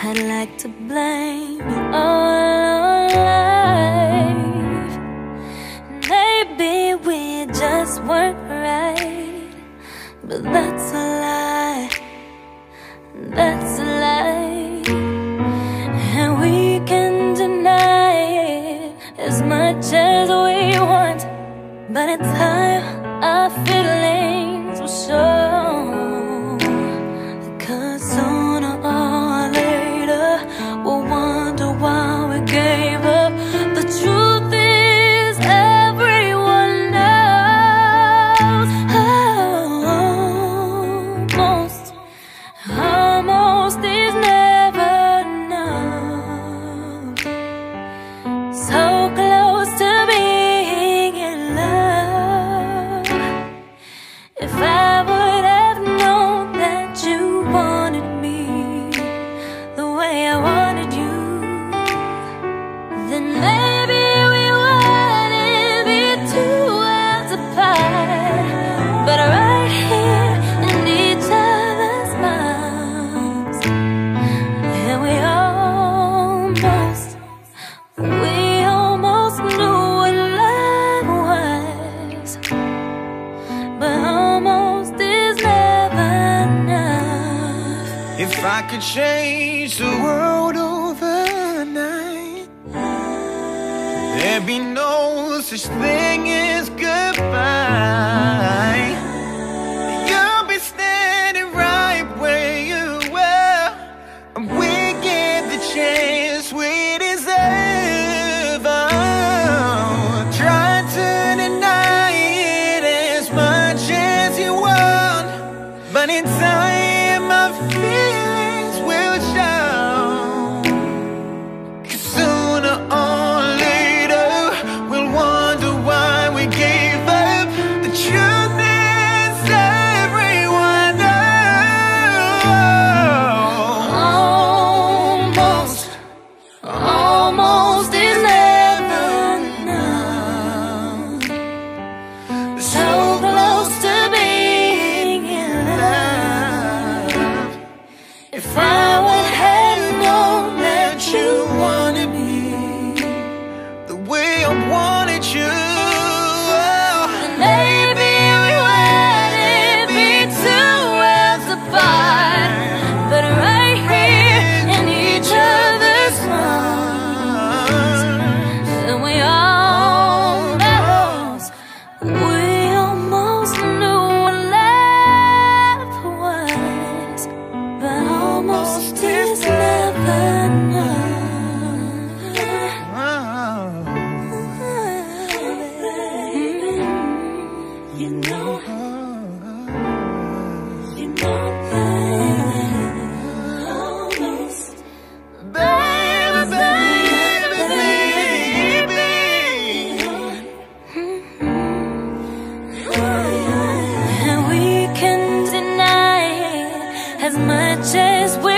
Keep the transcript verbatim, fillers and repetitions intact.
I'd like to blame it all on life. Maybe we just weren't right, but that's a lie, that's a lie. And we can deny it as much as we want, but in time our feelings will show. Cause sooner or later we'll wonder why we gave up. The truth is everyone knows. Almost, almost is never enough. So close to being in love. If I would have known that you wanted me the way I wanted you, then maybe we wouldn't be two worlds apart, but right here in each other's arms. And we almost, we almost knew what love was, but almost is never enough. If I could change the world overnight, there'd be no such thing as goodbye. You'll be standing right where you were, and we get the chance we deserve. Oh, try to deny it as much as you want, but in time my feelings will show. Cause sooner or later we'll wonder why we gave up. The truth is everyone knows. Almost, almost is never enough. So close to being in love. If I would have known that you wanted me The way I wanted you. then maybe we wouldn't be two worlds apart, but right here in each other's arms. And we almost, we almost knew what love was, but almost is never enough. You know, you know that almost, Baby, baby, baby. and we can deny it as much as we